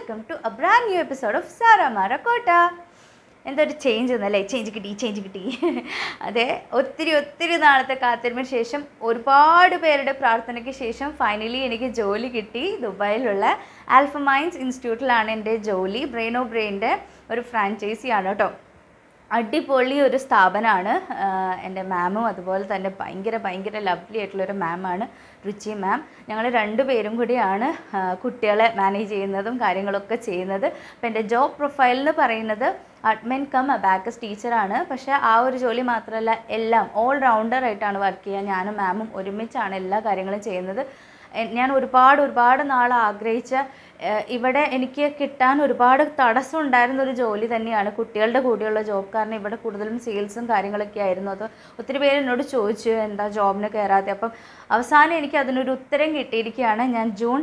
welcome to a brand new episode of Sara Mara Kota. എന്തൊരു change ഒന്നല്ലേ, change കിട്ടി. അതെ, ഒത്തിരി നാളത്തെ കാത്തിരിപ്പിന് ശേഷം ഒരുപാട് പേരുടെ പ്രാർത്ഥനയ്ക്ക് ശേഷം ഫൈനലി എനിക്ക് ജോലി കിട്ടി. ദുബായിലുള്ള ആൽഫ മൈൻഡ്സ് ഇൻസ്റ്റിറ്റ്യൂട്ടിലാണ് എൻ്റെ ജോലി. ബ്രെയിൻ ഓഫ് ബ്രെയിൻ്റെ ഒരു ഫ്രാഞ്ചൈസിയാണ് കേട്ടോ. അടിപൊളി ഒരു സ്ഥാപനമാണ്. എൻ്റെ മാമും അതുപോലെ തന്നെ ഭയങ്കര ലവ്ലി ആയിട്ടുള്ളൊരു മാമാണ് രുചി മാം. ഞങ്ങൾ രണ്ടുപേരും കൂടിയാണ് കുട്ടികളെ മാനേജ് ചെയ്യുന്നതും കാര്യങ്ങളൊക്കെ ചെയ്യുന്നത്. അപ്പോൾ എൻ്റെ ജോബ് പ്രൊഫൈൽ എന്ന് പറയുന്നത് അഡ്മിൻ കം അബാക്കസ് ടീച്ചറാണ്. പക്ഷേ ആ ഒരു ജോലി മാത്രമല്ല, എല്ലാം ഓൾ റൗണ്ടറായിട്ടാണ് വർക്ക് ചെയ്യുക. ഞാനും മാമും ഒരുമിച്ചാണ് എല്ലാ കാര്യങ്ങളും ചെയ്യുന്നത്. ഞാൻ ഒരുപാട് നാൾ ആഗ്രഹിച്ച, ഇവിടെ എനിക്ക് കിട്ടാൻ ഒരുപാട് തടസ്സം ഉണ്ടായിരുന്നൊരു ജോലി തന്നെയാണ് കുട്ടികളുടെ കൂടെയുള്ള ജോബ്. കാരണം ഇവിടെ കൂടുതലും സെയിൽസും കാര്യങ്ങളൊക്കെ ആയിരുന്നു. അത് ഒത്തിരി പേര് എന്നോട് ചോദിച്ചു എന്താ ജോബിന് കയറാതെ. അപ്പം അവസാനം എനിക്ക് അതിനൊരു ഉത്തരം കിട്ടിയിരിക്കുകയാണ്. ഞാൻ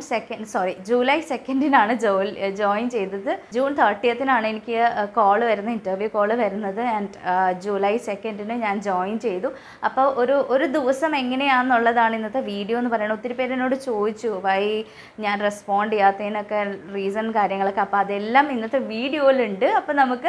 ജൂലൈ 2-നാണ് ജോയിൻ ചെയ്തത്. ജൂൺ 30-നാണ് എനിക്ക് ഇൻ്റർവ്യൂ കോള് വരുന്നത്. ആൻഡ് ജൂലൈ 2-ന് ഞാൻ ജോയിൻ ചെയ്തു. അപ്പോൾ ഒരു ദിവസം എങ്ങനെയാണെന്നുള്ളതാണ് ഇന്നത്തെ വീഡിയോ എന്ന് പറയുന്നത്. ഒത്തിരി പേര് എന്നോട് ചോദിച്ചു വൈ ഞാൻ റെസ്പോണ്ട് ചെയ്യാത്തതിനൊക്കെ റീസൺ കാര്യങ്ങളൊക്കെ. അപ്പോൾ അതെല്ലാം ഇന്നത്തെ വീഡിയോയിലുണ്ട്. അപ്പോൾ നമുക്ക്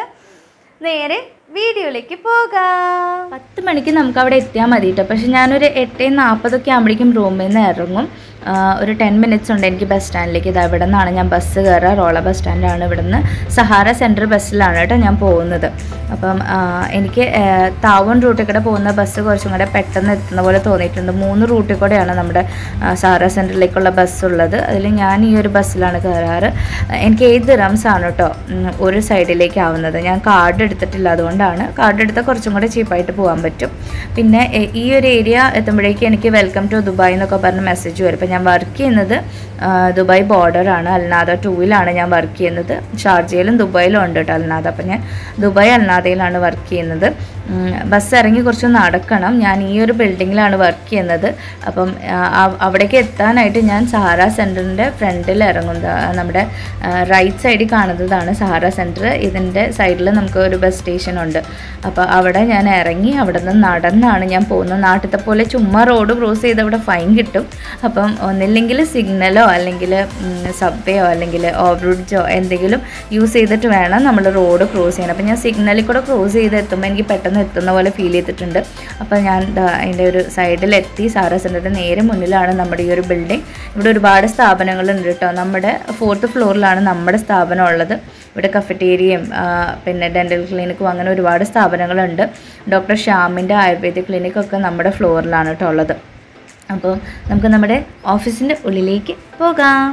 നേരെ വീഡിയോയിലേക്ക് പോകാം. 10 മണിക്ക് നമുക്ക് അവിടെ എത്തിയാൽ മതി കേട്ടോ. പക്ഷേ ഞാനൊരു 8:40 ആകുമ്പോഴേക്കും റൂമിൽ നിന്ന് ഇറങ്ങും. ഒരു 10 മിനിറ്റ്സ് ഉണ്ട് എനിക്ക് ബസ് സ്റ്റാൻഡിലേക്ക്. ഇത് ഇവിടെ നിന്നാണ് ഞാൻ ബസ് കയറുക. റോള ബസ് സ്റ്റാൻഡാണ്. ഇവിടെ നിന്ന് സഹാര സെൻറ്റർ ബസ്സിലാണ് കേട്ടോ ഞാൻ പോകുന്നത്. അപ്പം എനിക്ക് താവൺ റൂട്ടിൽ കൂടെ പോകുന്ന ബസ് കുറച്ചും കൂടെ പെട്ടെന്ന് എത്തുന്ന പോലെ തോന്നിയിട്ടുണ്ട്. 3 റൂട്ടിൽ കൂടെയാണ് നമ്മുടെ സഹാര സെൻറ്ററിലേക്കുള്ള ബസ്സുള്ളത്. അതിൽ ഞാൻ ഈ ഒരു ബസ്സിലാണ് കയറാറ്. എനിക്ക് 8 ദിറംസാണ് കേട്ടോ ഒരു സൈഡിലേക്ക് ആവുന്നത്. ഞാൻ കാർഡ് എടുത്തിട്ടില്ല, അതുകൊണ്ടാണ്. കാർഡ് എടുത്താൽ കുറച്ചും കൂടെ ചീപ്പായിട്ട് പോകാൻ പറ്റും. പിന്നെ ഈ ഒരു ഏരിയ എത്തുമ്പോഴേക്കും എനിക്ക് വെൽക്കം ടു ദുബായ് എന്നൊക്കെ പറഞ്ഞ് മെസ്സേജ് വരും. അപ്പോൾ ഞാൻ വർക്ക് ചെയ്യുന്നത് ദുബായ് ബോർഡറാണ്. അൽനാദ 2-ലാണ് ഞാൻ വർക്ക് ചെയ്യുന്നത്. ഷാർജയിലും ദുബായിലും ഉണ്ട് കേട്ടോ അൽനാദ. അപ്പം ഞാൻ ദുബായ് അൽനാദയിലാണ് വർക്ക് ചെയ്യുന്നത്. ബസ് ഇറങ്ങി കുറച്ച് നടക്കണം. ഞാൻ ഈ ഒരു ബിൽഡിങ്ങിലാണ് വർക്ക് ചെയ്യുന്നത്. അപ്പം അവിടേക്ക് എത്താനായിട്ട് ഞാൻ സഹാര സെൻറ്ററിൻ്റെ ഫ്രണ്ടിൽ ഇറങ്ങുന്നത്. നമ്മുടെ റൈറ്റ് സൈഡിൽ കാണുന്നതാണ് സഹാര സെൻറ്റർ. ഇതിൻ്റെ സൈഡിൽ നമുക്ക് ഒരു ബസ് സ്റ്റേഷനുണ്ട്. അപ്പോൾ അവിടെ ഞാൻ ഇറങ്ങി അവിടെ നിന്ന് നടന്നാണ് ഞാൻ പോകുന്നത്. നാട്ടിലത്തെ പോലെ ചുമ്മാ റോഡ് ക്രോസ് ചെയ്ത് അവിടെ ഫൈൻ കിട്ടും. അപ്പം ഒന്നില്ലെങ്കിൽ സിഗ്നലോ അല്ലെങ്കിൽ സബ്വേയോ അല്ലെങ്കിൽ ഓവർബ്രിഡ്ജോ എന്തെങ്കിലും യൂസ് ചെയ്തിട്ട് വേണം നമ്മൾ റോഡ് ക്രോസ് ചെയ്യാൻ. അപ്പം ഞാൻ സിഗ്നലിൽ കൂടെ ക്രോസ് ചെയ്ത് എത്തുമ്പോൾ എനിക്ക് പെട്ടെന്ന് എത്തുന്ന പോലെ ഫീൽ ചെയ്തിട്ടുണ്ട്. അപ്പോൾ ഞാൻ അതിൻ്റെ ഒരു സൈഡിലെത്തി. സഹാര സെൻറ്ററിൻ്റെ നേരെ മുന്നിലാണ് നമ്മുടെ ഈ ഒരു ബിൽഡിംഗ്. ഇവിടെ ഒരുപാട് സ്ഥാപനങ്ങളുണ്ട് കേട്ടോ. നമ്മുടെ 4th ഫ്ലോറിലാണ് നമ്മുടെ സ്ഥാപനം ഉള്ളത്. ഇവിടെ കഫറ്റേരിയയും പിന്നെ ഡെൻ്റൽ ക്ലിനിക്കും അങ്ങനെ ഒരുപാട് സ്ഥാപനങ്ങളുണ്ട്. ഡോക്ടർ ഷ്യാമിൻ്റെ ആയുർവേദിക് ക്ലിനിക്കൊക്കെ നമ്മുടെ ഫ്ലോറിലാണ് കേട്ടോ ഉള്ളത്. അപ്പോൾ നമുക്ക് നമ്മുടെ ഓഫീസിൻ്റെ ഉള്ളിലേക്ക് പോകാം.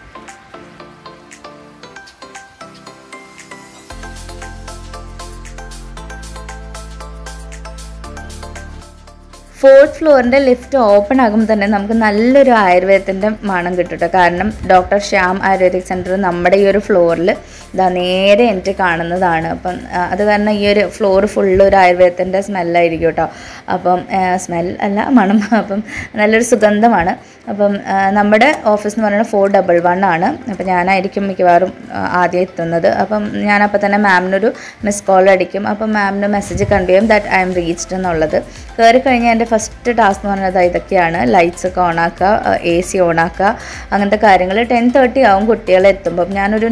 ഫോർത്ത് ഫ്ലോറിൻ്റെ ലിഫ്റ്റ് ഓപ്പൺ ആകുമ്പോൾ തന്നെ നമുക്ക് നല്ലൊരു ആയുർവേദത്തിൻ്റെ മണം കിട്ടും കേട്ടോ. കാരണം ഡോക്ടർ ശ്യാം ആയുർവേദിക് സെൻറ്റർ നമ്മുടെ ഈ ഒരു ഫ്ലോറിൽ ഇതാ നേരെ എനിക്ക് കാണുന്നതാണ്. അപ്പം അത് കാരണം ഈ ഒരു ഫ്ലോർ ഫുള്ള് ഒരു ആയുർവേദത്തിൻ്റെ സ്മെല്ലായിരിക്കും കേട്ടോ. അപ്പം സ്മെൽ അല്ല, മണം. അപ്പം നല്ലൊരു സുഗന്ധമാണ്. അപ്പം നമ്മുടെ ഓഫീസ് എന്ന് പറയുന്നത് 411 ആണ്. അപ്പം ഞാനായിരിക്കും മിക്കവാറും ആദ്യം എത്തുന്നത്. അപ്പം ഞാനപ്പോൾ തന്നെ മാമിനൊരു മിസ് കോൾ അടിക്കും. അപ്പം മാമിന് മെസ്സേജ് കണ്ടു ചെയ്യും ദാറ്റ് ഐ എം റീച്ച്ഡ് എന്നുള്ളത്. കയറി കഴിഞ്ഞാൽ എൻ്റെ ഫസ്റ്റ് ടാസ്ക് എന്ന് പറയുന്നത് ഇതൊക്കെയാണ്. ലൈറ്റ്സ് ഒക്കെ ഓണാക്കുക, AC ഓണാക്കുക, അങ്ങനത്തെ കാര്യങ്ങൾ. 10:30 ആവും കുട്ടികളെ എത്തുമ്പം. ഞാനൊരു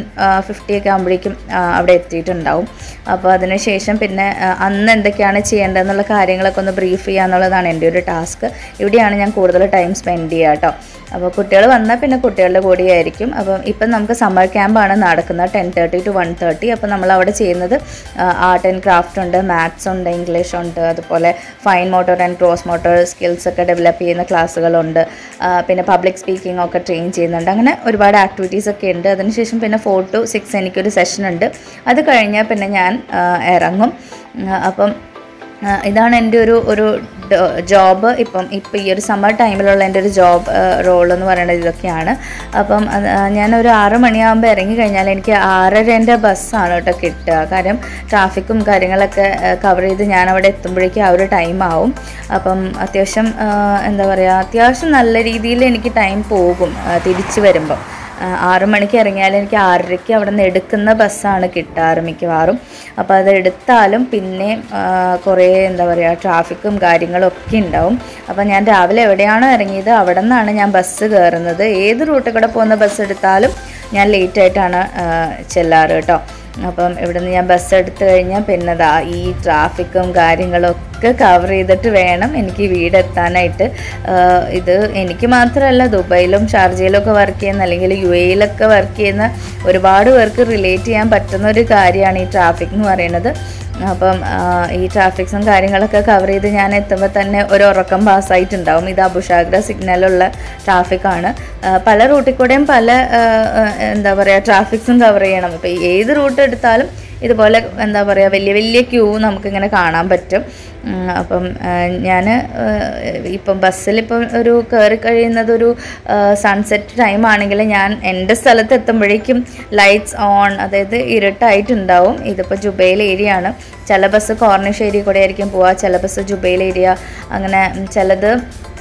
9:50 ഒക്കെ ആകുമ്പോഴേക്കും അവിടെ എത്തിയിട്ടുണ്ടാവും. അപ്പോൾ അതിനുശേഷം പിന്നെ അന്ന് എന്തൊക്കെയാണ് ചെയ്യേണ്ടതെന്നുള്ള കാര്യങ്ങളൊക്കെ ഒന്ന് ബ്രീഫ് ചെയ്യുക എന്നുള്ളതാണ് എൻ്റെ ഒരു ടാസ്ക്. ഇവിടെയാണ് ഞാൻ കൂടുതൽ ടൈം സ്പെൻഡ് ചെയ്യുക കേട്ടോ. അപ്പോൾ കുട്ടികൾ വന്നാൽ പിന്നെ കുട്ടികളുടെ കൂടെയായിരിക്കും. അപ്പം ഇപ്പം നമുക്ക് സമ്മർ ക്യാമ്പാണ് നടക്കുന്നത് 10:30 to 1:30. അപ്പോൾ നമ്മളവിടെ ചെയ്യുന്നത് ആർട്ട് ആൻഡ് ക്രാഫ്റ്റ് ഉണ്ട്, മാത്സ് ഉണ്ട്, ഇംഗ്ലീഷ് ഉണ്ട്, അതുപോലെ fine motor and cross motor സ്കിൽസൊക്കെ ഡെവലപ്പ് ചെയ്യുന്ന ക്ലാസ്സുകളുണ്ട്. പിന്നെ പബ്ലിക് സ്പീക്കിംഗ് ഒക്കെ ട്രെയിൻ ചെയ്യുന്നുണ്ട്. അങ്ങനെ ഒരുപാട് ആക്ടിവിറ്റീസ് ഒക്കെ ഉണ്ട്. അതിനുശേഷം പിന്നെ 4 to 6 എനിക്കൊരു സെഷൻ ഉണ്ട്. അത് കഴിഞ്ഞാൽ പിന്നെ ഞാൻ ഇറങ്ങും. അപ്പം ഇതാണ് എൻ്റെ ഒരു ജോബ്. ഇപ്പം ഈ ഒരു സമ്മർ ടൈമിലുള്ള എൻ്റെ ഒരു ജോബ് റോൾ എന്ന് പറയുന്നത് ഇതൊക്കെയാണ്. അപ്പം ഞാനൊരു 6 മണിയാകുമ്പോൾ ഇറങ്ങി കഴിഞ്ഞാൽ എനിക്ക് 6:30 ബസ്സാണ് കേട്ടോ കിട്ടുക. കാര്യം ട്രാഫിക്കും കാര്യങ്ങളൊക്കെ കവർ ചെയ്ത് ഞാൻ അവിടെ എത്തുമ്പോഴേക്കും ആ ഒരു ടൈം ആവും. അപ്പം അത്യാവശ്യം എന്താ പറയുക, അത്യാവശ്യം നല്ല രീതിയിൽ എനിക്ക് ടൈം പോകും തിരിച്ച് വരുമ്പോൾ. 6 മണിക്ക് ഇറങ്ങിയാൽ എനിക്ക് 6:30 അവിടെ നിന്ന് എടുക്കുന്ന ബസ്സാണ് കിട്ടാറ് മിക്കവാറും. അപ്പോൾ അത് എടുത്താലും പിന്നെ കുറേ എന്താ പറയുക ട്രാഫിക്കും കാര്യങ്ങളും ഒക്കെ ഉണ്ടാവും. അപ്പോൾ ഞാൻ രാവിലെ എവിടെയാണോ ഇറങ്ങിയത് അവിടെ നിന്നാണ് ഞാൻ ബസ് കയറുന്നത്. ഏത് റൂട്ടിൽ കൂടെ പോകുന്ന ബസ് എടുത്താലും ഞാൻ ലേറ്റായിട്ടാണ് ചെല്ലാറ് കേട്ടോ. അപ്പം ഇവിടെ നിന്ന് ഞാൻ ബസ് എടുത്തു കഴിഞ്ഞാൽ പിന്നെ ഈ ട്രാഫിക്കും കാര്യങ്ങളൊക്കെ കവർ ചെയ്തിട്ട് വേണം എനിക്ക് വീടെത്താനായിട്ട്. ഇത് എനിക്ക് മാത്രമല്ല, ദുബൈയിലും ഷാർജയിലും ഒക്കെ വർക്ക് ചെയ്യുന്ന അല്ലെങ്കിൽ UAE വർക്ക് ചെയ്യുന്ന ഒരുപാട് പേർക്ക് റിലേറ്റ് ചെയ്യാൻ പറ്റുന്ന ഒരു കാര്യമാണ് ഈ ട്രാഫിക് എന്ന് പറയുന്നത്. അപ്പം ഈ ട്രാഫിക്സും കാര്യങ്ങളൊക്കെ കവർ ചെയ്ത് ഞാൻ എത്തുമ്പോൾ തന്നെ ഒരു ഉറക്കം പാസ്സായിട്ടുണ്ടാവും. ഇത് അബുഷാഗ്ര സിഗ്നലുള്ള ട്രാഫിക്കാണ്. പല റൂട്ടിൽ കൂടെയും പല എന്താ പറയുക ട്രാഫിക്സും കവർ ചെയ്യണം. ഇപ്പോൾ ഏത് റൂട്ട് എടുത്താലും ഇതുപോലെ എന്താ പറയുക വലിയ വലിയ ക്യൂ നമുക്കിങ്ങനെ കാണാൻ പറ്റും. അപ്പം ഞാൻ ഇപ്പം ബസ്സിലിപ്പം ഒരു കയറി കഴിയുന്നതൊരു സൺസെറ്റ് ടൈം ആണെങ്കിൽ ഞാൻ എൻ്റെ സ്ഥലത്ത് എത്തുമ്പോഴേക്കും ലൈറ്റ്സ് ഓൺ, അതായത് ഇരുട്ടായിട്ടുണ്ടാവും. ഇതിപ്പോൾ ജുബൈൽ ഏരിയ ആണ്. ചില ബസ് കോർണിഷ് ഏരിയ കൂടെ ആയിരിക്കും പോവുക, ചില ബസ് ജുബൈൽ ഏരിയ, അങ്ങനെ ചിലത്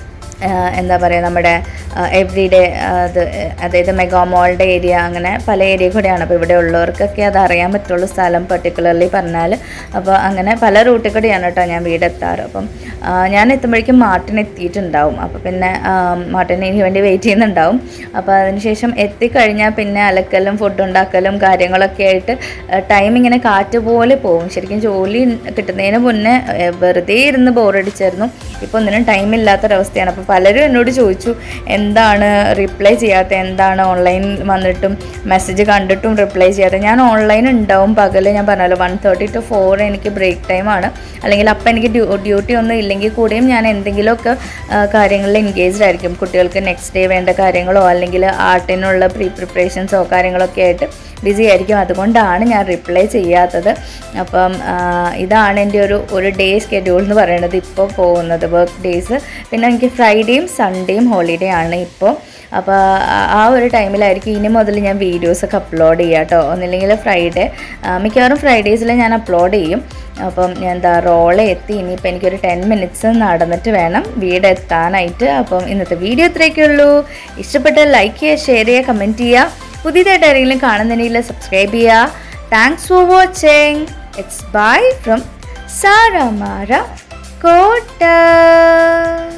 എന്താ പറയുക നമ്മുടെ എവ്രിഡേ അതായത് മെഗാ മോളുടെ ഏരിയ, അങ്ങനെ പല ഏരിയ കൂടെയാണ്. അപ്പോൾ ഇവിടെ ഉള്ളവർക്കൊക്കെ അത് അറിയാൻ പറ്റുള്ളൂ സ്ഥലം പർട്ടിക്കുലർലി പറഞ്ഞാൽ. അപ്പോൾ അങ്ങനെ പല റൂട്ടിൽ കൂടെയാണ് കേട്ടോ ഞാൻ വീടെത്താറ്. അപ്പം ഞാൻ എത്തുമ്പോഴേക്കും മാർട്ടിൻ എത്തിയിട്ടുണ്ടാവും. അപ്പോൾ പിന്നെ മാർട്ടിന് എനിക്ക് വേണ്ടി വെയിറ്റ് ചെയ്യുന്നുണ്ടാവും. അപ്പോൾ അതിനുശേഷം എത്തിക്കഴിഞ്ഞാൽ പിന്നെ അലക്കലും ഫുഡ് ഉണ്ടാക്കലും കാര്യങ്ങളൊക്കെ ആയിട്ട് ടൈം ഇങ്ങനെ കാറ്റ് പോലെ പോകും. ശരിക്കും ജോലി കിട്ടുന്നതിന് മുന്നേ വെറുതെ ഇരുന്ന് ബോറടിച്ചായിരുന്നു. ഇപ്പോൾ ഒന്നിനും ടൈമില്ലാത്തൊരവസ്ഥയാണ്. അപ്പോൾ പലരും എന്നോട് ചോദിച്ചു എന്താണ് റിപ്ലൈ ചെയ്യാത്ത, എന്താണ് ഓൺലൈൻ വന്നിട്ടും മെസ്സേജ് കണ്ടിട്ടും റിപ്ലൈ ചെയ്യാത്ത. ഞാൻ ഓൺലൈൻ ഉണ്ടാവും പകൽ, ഞാൻ പറഞ്ഞല്ലോ 1:30 to 4 എനിക്ക് ബ്രേക്ക് ടൈമാണ്. അല്ലെങ്കിൽ അപ്പം എനിക്ക് ഡ്യൂട്ടി ഒന്നും ഇല്ലെങ്കിൽ കൂടെയും ഞാൻ എന്തെങ്കിലുമൊക്കെ കാര്യങ്ങളിൽ എൻഗേജ്ഡ് ആയിരിക്കും. കുട്ടികൾക്ക് നെക്സ്റ്റ് ഡേ വേണ്ട കാര്യങ്ങളോ അല്ലെങ്കിൽ ആർട്ടിനുള്ള പ്രിപ്പറേഷൻസോ കാര്യങ്ങളൊക്കെ ആയിട്ട് ബിസി ആയിരിക്കും. അതുകൊണ്ടാണ് ഞാൻ റിപ്ലൈ ചെയ്യാത്തത്. അപ്പം ഇതാണ് എൻ്റെ ഒരു ഡേ സ്കെഡ്യൂൾ എന്ന് പറയുന്നത് ഇപ്പോൾ പോകുന്നത്, വർക്ക് ഡേയ്സ്. പിന്നെ എനിക്ക് ഫ്രൈഡേയും സൺഡേയും ഹോളിഡേ ആണ് ഇപ്പോൾ. അപ്പോൾ ആ ഒരു ടൈമിലായിരിക്കും ഇനി മുതൽ ഞാൻ വീഡിയോസൊക്കെ അപ്ലോഡ് ചെയ്യുക കേട്ടോ. ഒന്നില്ലെങ്കിൽ ഫ്രൈഡേ, മിക്കവാറും ഫ്രൈഡേയ്സിൽ ഞാൻ അപ്ലോഡ് ചെയ്യും. അപ്പം ഞാൻ റോളെ എത്തി. ഇനിയിപ്പോൾ എനിക്കൊരു 10 minutes നടന്നിട്ട് വേണം വീടെത്താനായിട്ട്. അപ്പം ഇന്നത്തെ വീഡിയോ ഇത്രയൊക്കെ ഉള്ളൂ. ഇഷ്ടപ്പെട്ടാൽ ലൈക്ക് ചെയ്യുക, ഷെയർ ചെയ്യുക, കമൻറ്റ് ചെയ്യുക. പുതിയതായിട്ട് ആരെങ്കിലും കാണുന്നുണ്ടെങ്കിൽ സബ്സ്ക്രൈബ് ചെയ്യുക. Thanks for watching. It's bye from Sara Mara കോട്ട.